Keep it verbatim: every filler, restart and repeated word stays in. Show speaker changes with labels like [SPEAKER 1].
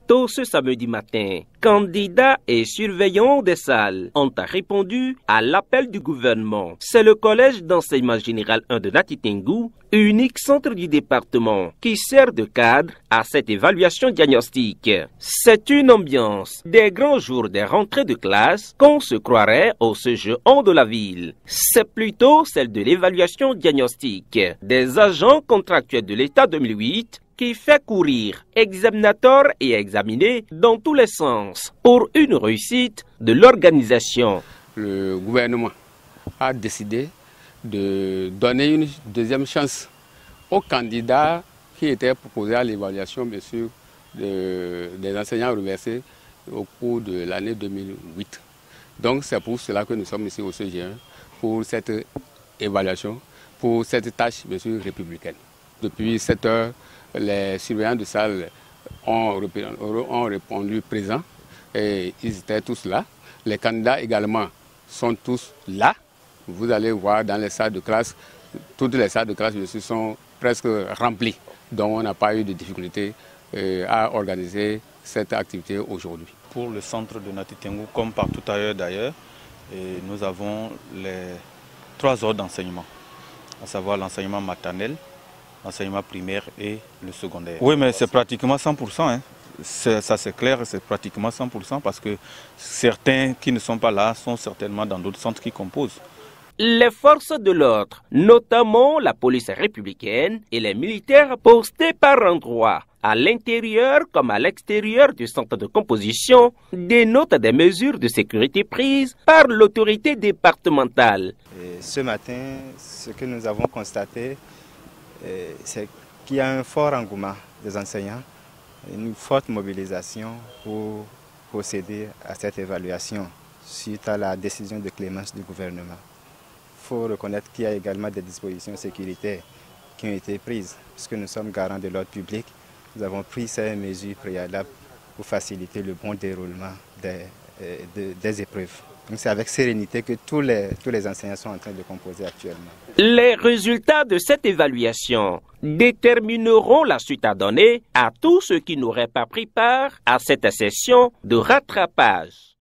[SPEAKER 1] Tôt ce samedi matin, candidats et surveillants des salles ont répondu à l'appel du gouvernement. C'est le collège d'enseignement général un de Nati Tengou, unique centre du département, qui sert de cadre à cette évaluation diagnostique. C'est une ambiance des grands jours des rentrées de classe qu'on se croirait au C G E de la ville. C'est plutôt celle de l'évaluation diagnostique des agents contractuels de l'État deux mille huit qui fait courir examinateurs et examinés dans tous les sens pour une réussite de l'organisation.
[SPEAKER 2] Le gouvernement a décidé de donner une deuxième chance aux candidats qui étaient proposés à l'évaluation, bien sûr, de, des enseignants reversés au cours de l'année deux mille huit. Donc c'est pour cela que nous sommes ici au C G E, pour cette évaluation, pour cette tâche, bien sûr, républicaine. Depuis sept heures, les surveillants de salle ont, ont répondu présents et ils étaient tous là. Les candidats également sont tous là. Vous allez voir dans les salles de classe, toutes les salles de classe sont presque remplies. Donc on n'a pas eu de difficulté à organiser cette activité aujourd'hui.
[SPEAKER 3] Pour le centre de Nati Tengou, comme partout ailleurs d'ailleurs, nous avons les trois ordres d'enseignement, à savoir l'enseignement maternel, l'enseignement primaire et le secondaire. Oui, mais c'est pratiquement cent pour cent. Hein. Ça c'est clair, c'est pratiquement cent pour cent parce que certains qui ne sont pas là sont certainement dans d'autres centres qui composent.
[SPEAKER 1] Les forces de l'ordre, notamment la police républicaine et les militaires postés par endroits, à l'intérieur comme à l'extérieur du centre de composition, dénotent des mesures de sécurité prises par l'autorité départementale.
[SPEAKER 4] Et ce matin, ce que nous avons constaté, c'est qu'il y a un fort engouement des enseignants, une forte mobilisation pour procéder à cette évaluation suite à la décision de clémence du gouvernement. Il faut reconnaître qu'il y a également des dispositions sécuritaires qui ont été prises, puisque nous sommes garants de l'ordre public. Nous avons pris ces mesures préalables pour faciliter le bon déroulement des, des, des épreuves. C'est avec sérénité que tous les, tous les enseignants sont en train de composer actuellement.
[SPEAKER 1] Les résultats de cette évaluation détermineront la suite à donner à tous ceux qui n'auraient pas pris part à cette session de rattrapage.